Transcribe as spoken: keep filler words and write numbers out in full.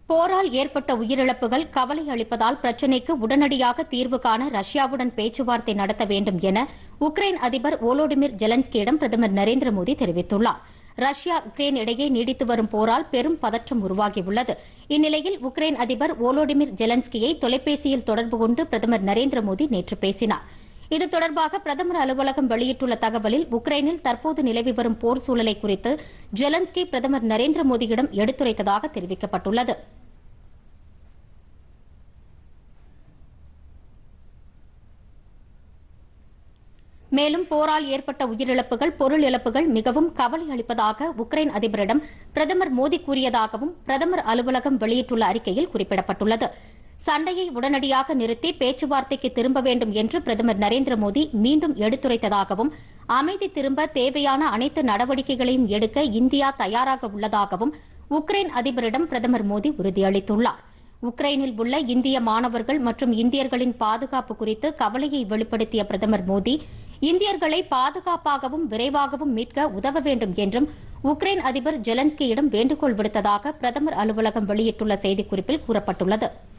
போரால் ஏற்பட்ட உயிரிழப்புகள் கவலை அளிப்பதால் பிரச்சினைக்கு உடனடியாக தீர்வு காண ரஷ்யாவுடன் பேச்சுவார்த்தை நடத்த வேண்டும் என உக்ரைன் அதிபர் வோலோடிமிர் ஜெலன்ஸ்கியிடம் பிரதமர் நரேந்திர மோடி தெரிவித்துள்ளார். ரஷ்யா உக்ரைன் இடையே நீடித்து வரும் போரால் பெரும் பதற்றம் உருவாகியுள்ளது. இந்நிலையில் உக்ரைன் அதிபர் வோலோடிமிர் ஜெலன்ஸ்கியை தொலைபேசியில் தொடர்பு கொண்டு பிரதமர் நரேந்திர மோடி நேற்று பேசினார். இது தொடர்பாக பிரதமர் அலுவலகம் வெளியிட்டுள்ள தகவலில் உக்ரைனில் தற்போது நிலவி வரும் போர் சூழலை குறித்து ஜெலன்ஸ்கி பிரதமர் நரேந்திர மோடியிடம் எடுத்துரைத்ததாக தெரிவிக்கப்பட்டுள்ளது. மேலும் போரால் ஏற்பட்ட உயிரிழப்புகள் பொருள் இழப்புகள் மிகவும் கவலை அளிப்பதாக உக்ரைன் அதிபரிடம் பிரதமர் மோடி கூறியதாகவும் பிரதமர் அலுவலகம் வெளியிட்டுள்ள அறிக்கையில் குறிப்பிடப்பட்டுள்ளது. சண்டையை உடனடியாக நிறுத்தி பேச்சுவார்த்தைக்கு திரும்ப வேண்டும் என்று பிரதமர் நரேந்திர மோடி மீண்டும் எடுத்துரைத்ததாகவும் அமைதி திரும்ப தேவையான அனைத்து நடவடிக்கைகளையும் எடுக்க இந்தியா தயாராக உள்ளதாகவும் உக்ரைன் அதிபரிடம் பிரதமர் மோடி உறுதியளித்துள்ளார். உக்ரைனில் உள்ள இந்திய மாணவர்கள் மற்றும் இந்தியர்களின் பாதுகாப்பு குறித்து கவலையை வெளிப்படுத்திய பிரதமர் மோடி இந்தியர்களை பாதுகாப்பாகவும் விரைவாகவும் மீட்க உதவ வேண்டும் என்றும் உக்ரைன் அதிபர் ஜெலன்ஸ்கியிடம் வேண்டுகோள் விடுத்ததாக பிரதமர் அலுவலகம் வெளியிட்டுள்ள செய்திக்குறிப்பில் கூறப்பட்டுள்ளது.